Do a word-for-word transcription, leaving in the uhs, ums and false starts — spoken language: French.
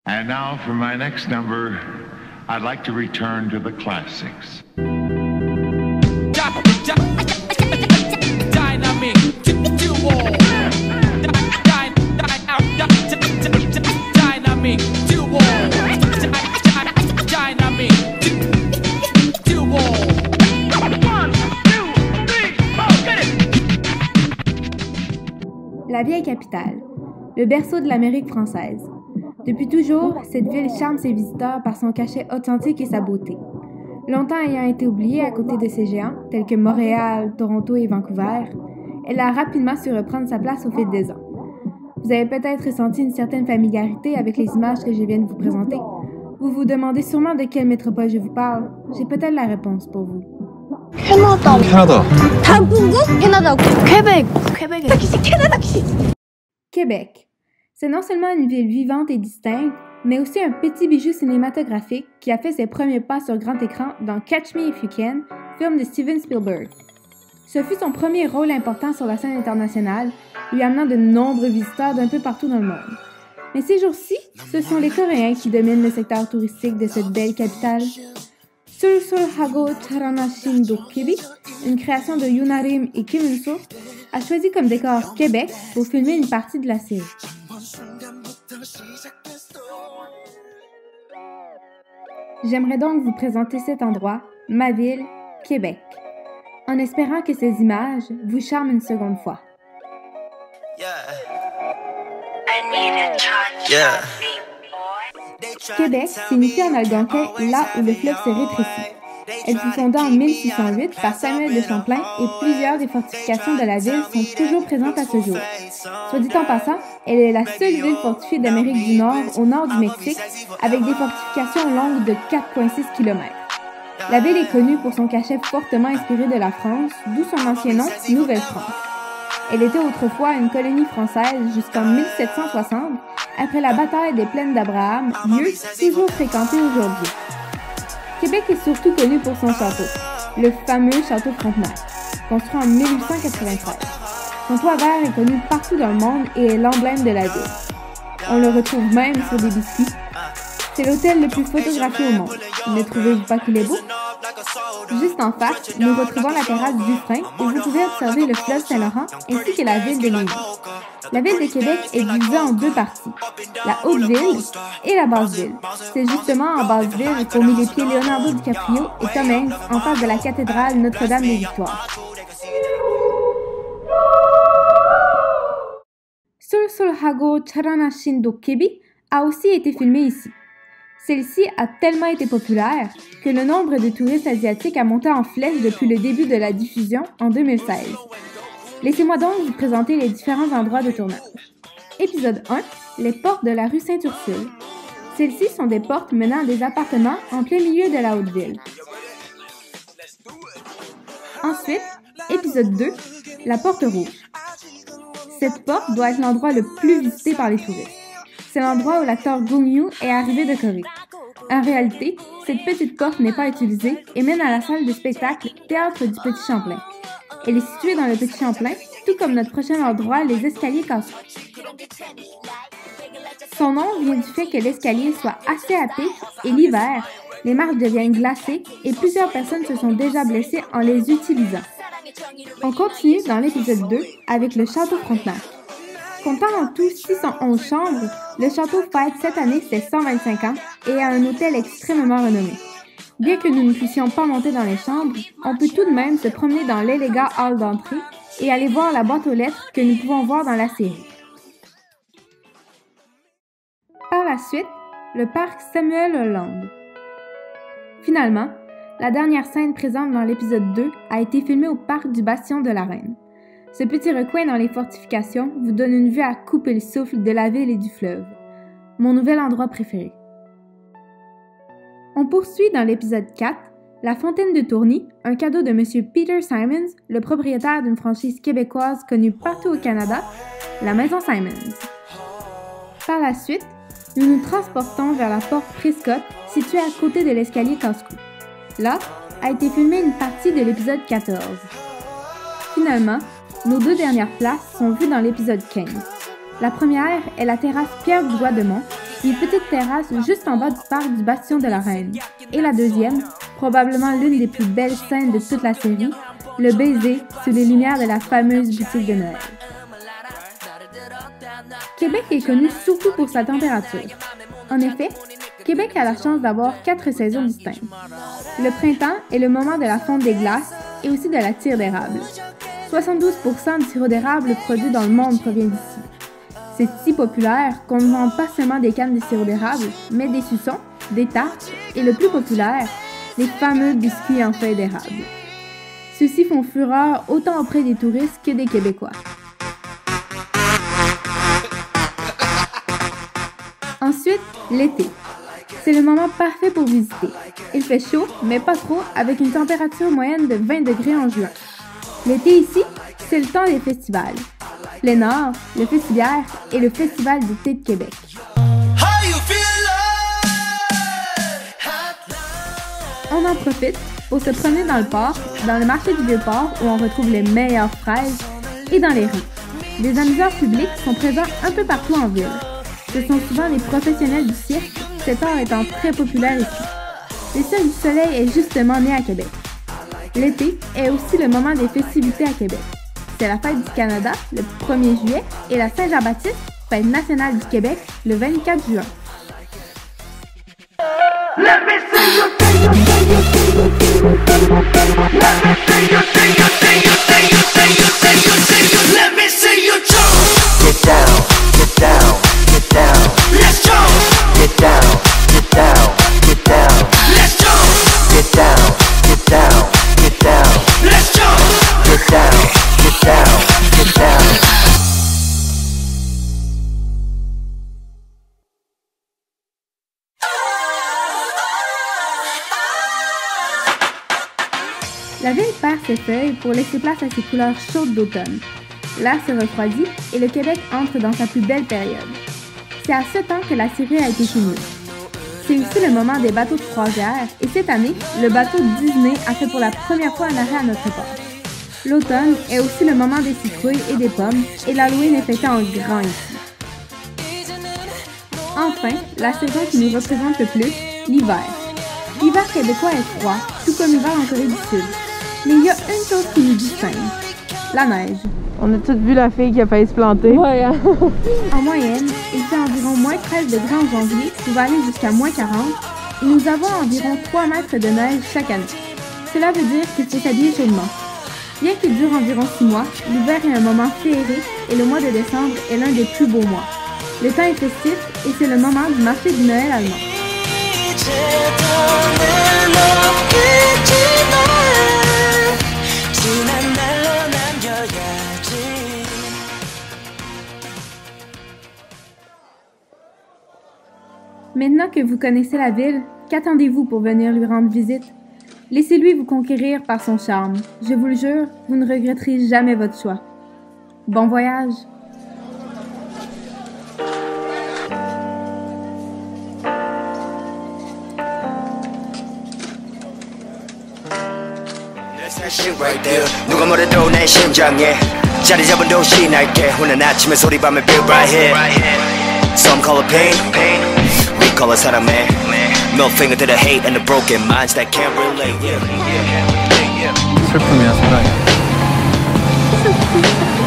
And now for my next number, I'd like to return to the classics. Dynamic, duo. Dynamic, duo. Dynamic, duo. One, two, three, four, get it. La vieille capitale, le berceau de l'Amérique française. Depuis toujours, cette ville charme ses visiteurs par son cachet authentique et sa beauté. Longtemps ayant été oubliée à côté de ses géants, tels que Montréal, Toronto et Vancouver, elle a rapidement su reprendre sa place au fil des ans. Vous avez peut-être ressenti une certaine familiarité avec les images que je viens de vous présenter. Vous vous demandez sûrement de quelle métropole je vous parle. J'ai peut-être la réponse pour vous. Canada. Canada. Canada. Québec. Québec. Québec. C'est non seulement une ville vivante et distincte, mais aussi un petit bijou cinématographique qui a fait ses premiers pas sur grand écran dans Catch Me If You Can, film de Steven Spielberg. Ce fut son premier rôle important sur la scène internationale, lui amenant de nombreux visiteurs d'un peu partout dans le monde. Mais ces jours-ci, ce sont les Coréens qui dominent le secteur touristique de cette belle capitale. Sulsulhago Charanashindokebi, une création de Yunarim et Kim Il-soo, a choisi comme décor Québec pour filmer une partie de la série. J'aimerais donc vous présenter cet endroit, ma ville, Québec, en espérant que ces images vous charment une seconde fois. Yeah. Yeah. Québec signifie en algonquin « là où le fleuve se rétrécit ». Elle fut fondée en mille six cent huit par Samuel de Champlain et plusieurs des fortifications de la ville sont toujours présentes à ce jour. Soit dit en passant, elle est la seule ville fortifiée d'Amérique du Nord au nord du Mexique avec des fortifications longues de quatre virgule six kilomètres. La ville est connue pour son cachet fortement inspiré de la France, d'où son ancien nom Nouvelle-France. Elle était autrefois une colonie française jusqu'en mille sept cent soixante, après la bataille des Plaines d'Abraham, lieu toujours fréquenté aujourd'hui. Québec est surtout connu pour son château, le fameux château Frontenac, construit en mille huit cent quatre-vingt-treize. Son toit vert est connu partout dans le monde et est l'emblème de la ville. On le retrouve même sur des biscuits. C'est l'hôtel le plus photographié au monde. Ne trouvez-vous pas qu'il est beau? Juste en face, nous retrouvons la terrasse du Frein et vous pouvez observer le fleuve Saint-Laurent ainsi que la ville de Lévis. La ville de Québec est divisée en deux parties, la Haute-Ville et la Basse-Ville. C'est justement en Basse-Ville qu'ont mis les pieds Leonardo DiCaprio et Tom Hanks en face de la cathédrale Notre-Dame des Victoires. Sulsulhago Charanashindokebi a aussi été filmée ici. Celle-ci a tellement été populaire que le nombre de touristes asiatiques a monté en flèche depuis le début de la diffusion en deux mille seize. Laissez-moi donc vous présenter les différents endroits de tournage. Épisode un, les portes de la rue Sainte-Ursule. Celles-ci sont des portes menant à des appartements en plein milieu de la Haute-Ville. Ensuite, épisode deux, la porte rouge. Cette porte doit être l'endroit le plus visité par les touristes. C'est l'endroit où l'acteur Gong Yoo est arrivé de Corée. En réalité, cette petite porte n'est pas utilisée et mène à la salle de spectacle Théâtre du Petit Champlain. Elle est située dans le Petit Champlain, tout comme notre prochain endroit, les escaliers cassés. Son nom vient du fait que l'escalier soit assez à pic et l'hiver, les marches deviennent glacées et plusieurs personnes se sont déjà blessées en les utilisant. On continue dans l'épisode deux avec le château Frontenac. Comptant en tout six cent onze chambres, le château fête cette année ses cent vingt-cinq ans et a un hôtel extrêmement renommé. Bien que nous ne puissions pas monter dans les chambres, on peut tout de même se promener dans l'élégant hall d'entrée et aller voir la boîte aux lettres que nous pouvons voir dans la série. Par la suite, le parc Samuel Hollande. Finalement, la dernière scène présente dans l'épisode deux a été filmée au parc du Bastion de la Reine. Ce petit recoin dans les fortifications vous donne une vue à couper le souffle de la ville et du fleuve. Mon nouvel endroit préféré. On poursuit dans l'épisode quatre, la fontaine de Tourny, un cadeau de M. Peter Simons, le propriétaire d'une franchise québécoise connue partout au Canada, la Maison Simons. Par la suite, nous nous transportons vers la porte Prescott, située à côté de l'escalier casse-cou. Là, a été filmée une partie de l'épisode quatorze. Finalement, nos deux dernières places sont vues dans l'épisode quinze. La première est la terrasse Pierre-Bois-Demont, une petite terrasse juste en bas du parc du Bastion de la Reine. Et la deuxième, probablement l'une des plus belles scènes de toute la série, le baiser sous les lumières de la fameuse boutique de Noël. Québec est connu surtout pour sa température. En effet, Québec a la chance d'avoir quatre saisons distinctes. Le printemps est le moment de la fonte des glaces et aussi de la tire d'érable. soixante-douze pour cent du sirop d'érable produit dans le monde provient d'ici. C'est si populaire qu'on ne vend pas seulement des cannes de sirop d'érable, mais des suçons, des tartes et le plus populaire, les fameux biscuits en feuilles d'érable. Ceux-ci font fureur autant auprès des touristes que des Québécois. Ensuite, l'été. C'est le moment parfait pour visiter. Il fait chaud, mais pas trop, avec une température moyenne de vingt degrés en juin. L'été ici, c'est le temps des festivals. Plénard, le Festivière et le Festival d'été de Québec. On en profite pour se promener dans le port, dans le marché du Vieux-Port où on retrouve les meilleures fraises et dans les rues. Des amuseurs publics sont présents un peu partout en ville. Ce sont souvent les professionnels du cirque, cet art étant très populaire ici. Le Cirque du Soleil est justement né à Québec. L'été est aussi le moment des festivités à Québec. C'est la fête du Canada, le premier juillet, et la Saint-Jean-Baptiste, fête nationale du Québec, le vingt-quatre juin. La ville perd ses feuilles pour laisser place à ses couleurs chaudes d'automne. L'air se refroidit et le Québec entre dans sa plus belle période. C'est à ce temps que la série a été finie. C'est aussi le moment des bateaux de croisière et cette année, le bateau Disney a fait pour la première fois un arrêt à notre port. L'automne est aussi le moment des citrouilles et des pommes et l'Halloween est fêté en grand ici. Enfin, la saison qui nous représente le plus, l'hiver. L'hiver québécois est froid, tout comme l'hiver en Corée du Sud. Mais il y a une chose qui nous distingue, la neige. On a toutes vu la fille qui a failli se planter. Ouais, hein? En moyenne, il fait environ moins treize degrés en janvier, pouvant aller jusqu'à moins quarante, et nous avons environ trois mètres de neige chaque année. Cela veut dire qu'il faut s'habiller chaudement. Bien qu'il dure environ six mois, l'hiver est un moment féerique et le mois de décembre est l'un des plus beaux mois. Le temps est festif et c'est le moment du marché du Noël allemand. Maintenant que vous connaissez la ville, qu'attendez-vous pour venir lui rendre visite? Laissez-lui vous conquérir par son charme. Je vous le jure, vous ne regretterez jamais votre choix. Bon voyage! shit right there. 누가 뭐래도 내 심장에 자리 잡은 도시 날개 오늘 아침에 소리 밤에 feel right here. Some call it pain, we call it 사람의 middle finger to the hate and the broken minds that can't relate. 슬픔이야 사랑이야.